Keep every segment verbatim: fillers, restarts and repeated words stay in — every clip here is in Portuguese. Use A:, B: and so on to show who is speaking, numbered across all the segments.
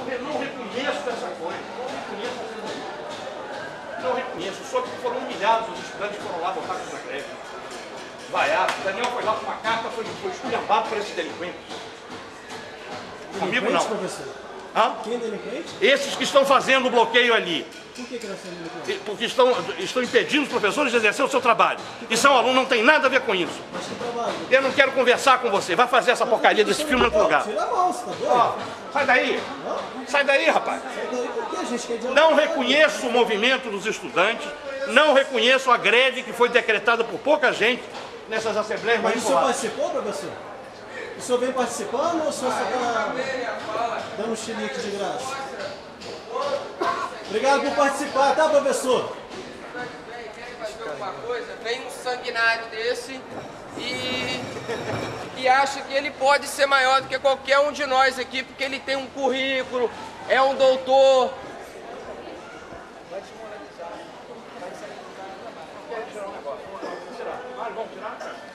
A: não reconheço essa coisa. Não reconheço essa coisa. Não reconheço. Soube que foram humilhados, os estudantes foram lá votar contra a greve. Vaiado. Daniel foi lá com uma carta, foi, foi esculhambado por esses delinquentes. Comigo não.
B: Professor?
A: Hã?
B: Quem é delinquente?
A: Esses que estão fazendo o bloqueio ali.
B: Por que que nós somos delinquentes?
A: Porque estão, estão impedindo os professores de exercer o seu trabalho. E são alunos, não tem nada a ver com isso.
B: Mas que trabalho?
A: Eu não quero conversar com você. Vai fazer essa porcaria desse filme em outro lugar.
B: Tira a mão, você tá doido?
A: Ó, sai daí. Sai daí, rapaz.
B: Sai daí, por que a gente quer dizer?
A: Não reconheço o movimento dos estudantes. Não reconheço a greve que foi decretada por pouca gente nessas assembleias
B: Mas o senhor
A: manipuladas.
B: participou, professor? O senhor vem participando ou o senhor só está dando um chilique de graça? Obrigado por participar, tá, professor?
C: Uma coisa, vem um sanguinário desse e, e acha que ele pode ser maior do que qualquer um de nós aqui, porque ele tem um currículo, é um doutor. Vai desmoralizar, vai desmoralizar. Quer tirar um negócio? Vamos tirar. Ah, vamos tirar?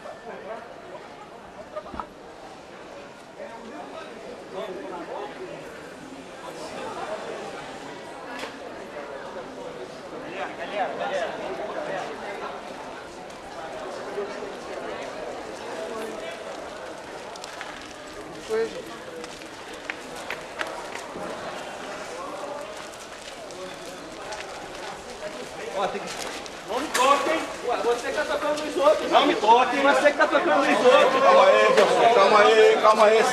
C: Galera, galera. Foi, gente.
A: Ó, tem que... Não me toquem.
C: Ué, você que tá tocando nos outros.
A: Não me toquem.
C: Você que tá tocando nos outros.
D: Calma aí, pessoal. Calma aí, calma aí,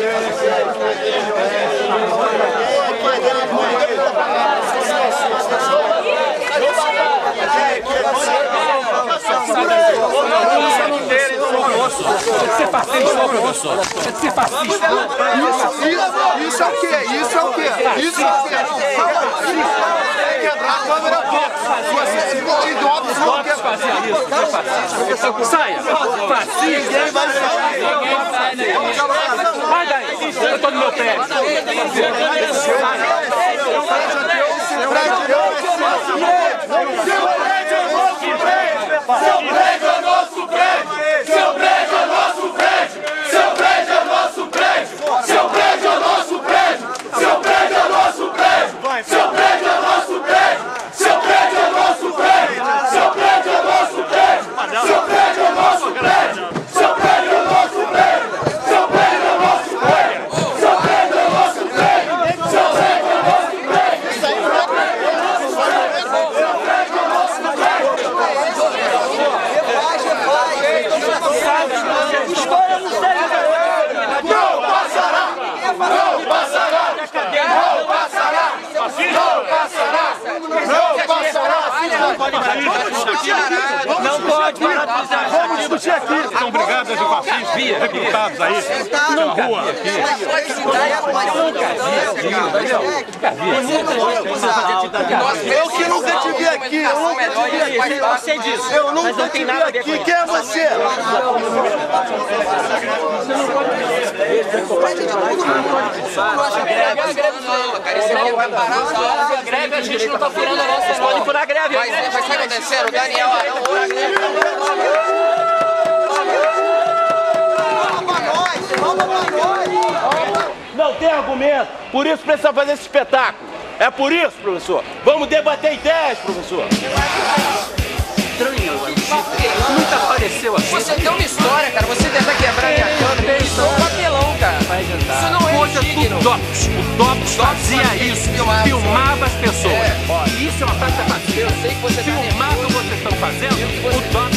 A: Você fascista, professor. Você fascista.
D: Isso é o quê? Isso é o quê? Isso é o quê? Quebrar a câmera pouco. Você é idiota, você não quer
A: fazer isso. Você é fascista. Saia. Fascista. Ninguém vai sair. Vai daí. Eu tô no meu pé.
D: Seu prédio é nosso prédio! Seu prédio é nosso prédio! Seu prédio é nosso prédio! Seu prédio é nosso prédio! Seu prédio é nosso prédio! Seu prédio é nosso prédio! Seu prédio é nosso prédio! Seu prédio é nosso prédio! Seu prédio é nosso prédio! Seu prédio é nosso prédio! Seu prédio é nosso prédio! Seu prédio é nosso prédio! Seu prédio é nosso prédio! Não passará! Não passará! Não passará! Não passará! Não passará!
A: Não pode. Vamos discutir aqui. São brigadas de fascistas recrutados aí na rua.
D: Eu que nunca te vi aqui, eu nunca te vi aqui.
C: Eu sei disso.
D: Eu nunca te vi aqui. Quem é você?
C: A greve, a gente não tá furando a nossa escola e furar a greve. Mas vai estar acontecendo, o Daniel Arão hoje.
A: Não tem argumento, por isso precisa fazer esse espetáculo. É por isso, professor. Vamos debater ideias, professor.
E: Estranho, nunca apareceu assim.
C: Você tem uma história, cara. Você tenta quebrar minha câmera. Isso é um papelão, cara. Isso não é
E: Hoje é
C: digno.
E: tudo Dops. O Dops fazia isso,
C: filmava,
E: filmava as pessoas.
C: É.
E: E isso é uma prática fácil.
C: Eu sei que você tá
E: Filmar o que
C: nervoso.
E: vocês estão fazendo, o Dops